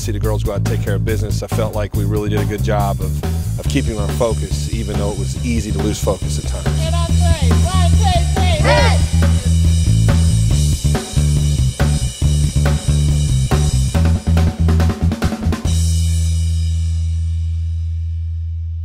see the girls go out and take care of business. I felt like we really did a good job of keeping our focus, even though it was easy to lose focus at times.